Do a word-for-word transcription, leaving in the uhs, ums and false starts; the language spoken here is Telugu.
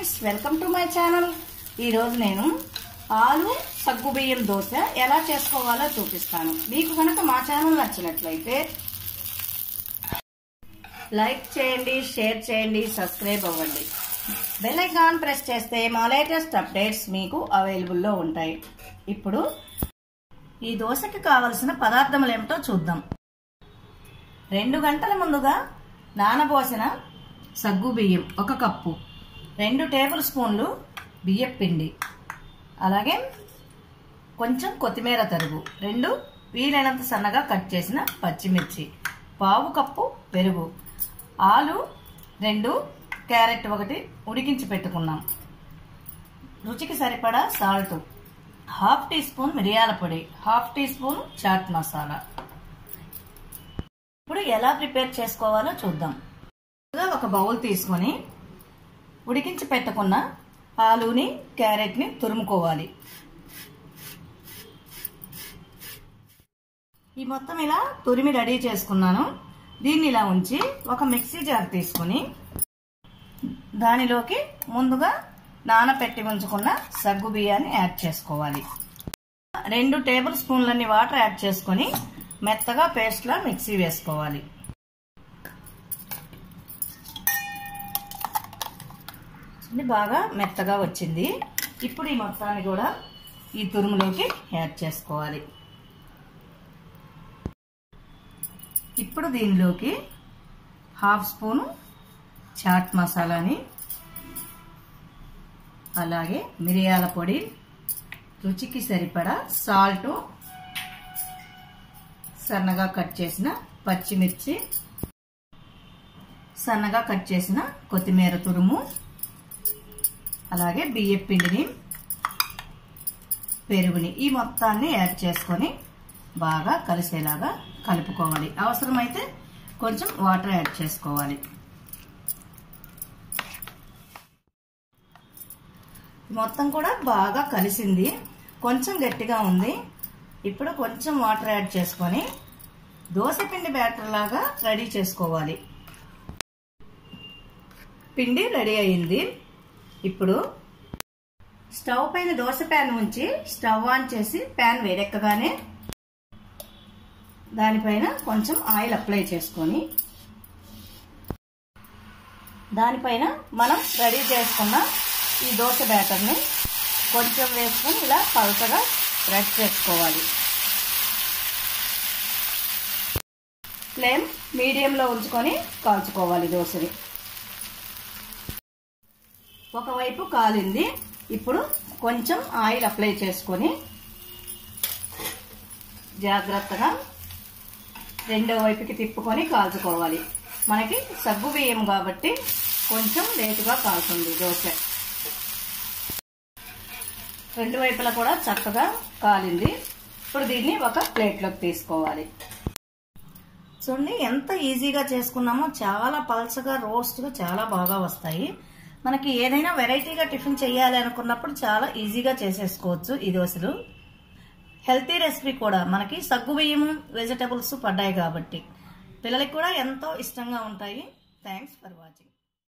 Friends, welcome to my channel. ఈరోజు నేను ఆలు సగ్గుబియ్యం దోశ ఎలా చేసుకోవాలో చూపిస్తాను. మీకు కనుక మా ఛానల్ నచ్చినట్లయితే లైక్ చేయండి, షేర్ చేయండి, సబ్స్క్రైబ్ అవ్వండి. బెల్ ఐకాన్ ప్రెస్ చేస్తే మా లేటెస్ట్ అప్డేట్స్ మీకు అవైలబుల్లో ఉంటాయి. ఇప్పుడు ఈ దోశకి కావలసిన పదార్థములు ఏమిటో చూద్దాం. రెండు గంటల ముందుగా నానబోసిన సగ్గు బియ్యం ఒక కప్పు, రెండు టేబుల్ స్పూన్లు బియ్యం పిండి, అలాగే కొంచెం కొత్తిమీర తరుగు, రెండు వీలైనంత సన్నగా కట్ చేసిన పచ్చిమిర్చి, పావు కప్పు పెరుగు, ఆలు రెండు, క్యారెట్ ఒకటి ఉడికించి పెట్టుకున్నాం, రుచికి సరిపడా సాల్ట్, హాఫ్ టీ స్పూన్ మిరియాల పొడి, half teaspoon chaat masala. ఇప్పుడు ఎలా ప్రిపేర్ చేసుకోవాలో చూద్దాం. ఒక బౌల్ తీసుకొని ఉడికించి పెట్టుకున్న ఆలుని క్యారెట్ ని తురుముకోవాలి. ఈ మొత్తం ఇలా తురిమి రెడీ చేసుకున్నాను. దీన్ని ఇలా ఉంచి ఒక మిక్సీ జార్ తీసుకుని దానిలోకి ముందుగా నానపెట్టి ఉంచుకున్న సగ్గు బియ్యాన్ని యాడ్ చేసుకోవాలి. రెండు టేబుల్ స్పూన్లన్నీ వాటర్ యాడ్ చేసుకుని మెత్తగా పేస్ట్ లా మిక్సీ వేసుకోవాలి. బాగా మెత్తగా వచ్చింది. ఇప్పుడు ఈ మొత్తాన్ని కూడా ఈ తురుములోకి యాడ్ చేసుకోవాలి. ఇప్పుడు దీనిలోకి హాఫ్ స్పూన్ చాట్ మసాలాని, అలాగే మిరియాల పొడి, రుచికి సరిపడా సాల్ట్, సన్నగా కట్ చేసిన పచ్చిమిర్చి, సన్నగా కట్ చేసిన కొత్తిమీర తురుము, అలాగే బియ్యం పిండిని, పెరుగుని ఈ మొత్తాన్ని యాడ్ చేసుకొని బాగా కలిసేలాగా కలుపుకోవాలి. అవసరమైతే కొంచెం వాటర్ యాడ్ చేసుకోవాలి. మొత్తం కూడా బాగా కలిసింది. కొంచెం గట్టిగా ఉంది. ఇప్పుడు కొంచెం వాటర్ యాడ్ చేసుకొని దోశ పిండి బ్యాటర్ లాగా రెడీ చేసుకోవాలి. పిండి రెడీ అయింది. ఇప్పుడు స్టవ్ పైన దోశ ప్యాన్ ఉంచి స్టవ్ ఆన్ చేసి ప్యాన్ వేడెక్కగానే దానిపైన కొంచెం ఆయిల్ అప్లై చేసుకొని దానిపైన మనం రెడీ చేసుకున్న ఈ దోశ బ్యాటర్ని కొంచెం వేసుకొని ఇలా పలచగా స్ప్రెడ్ చేసుకోవాలి. ఫ్లేమ్ మీడియంలో ఉంచుకొని కాల్చుకోవాలి దోశని. ఒకవైపు కాలింది. ఇప్పుడు కొంచెం ఆయిల్ అప్లై చేసుకొని జాగ్రత్తగా రెండో వైపుకి తిప్పుకొని కాల్చుకోవాలి. మనకి సగ్గు బియ్యం కాబట్టి కొంచెం లేటుగా కాలుతుంది దోశ. రెండు వైపులా కూడా చక్కగా కాలింది. ఇప్పుడు దీన్ని ఒక ప్లేట్లోకి తీసుకోవాలి. చూడండి ఎంత ఈజీగా చేసుకున్నామో. చాలా పల్చగా రోస్ట్గా చాలా బాగా వస్తాయి. మనకి ఏదైనా వెరైటీగా టిఫిన్ చేయాలి అనుకున్నప్పుడు చాలా ఈజీగా చేసేసుకోవచ్చు ఈ దోశలు. హెల్తీ రెసిపీ కూడా. మనకి సగ్గు బియ్యం వెజిటబుల్స్ పడ్డాయి కాబట్టి పిల్లలకి కూడా ఎంతో ఇష్టంగా ఉంటాయి. Thanks for watching.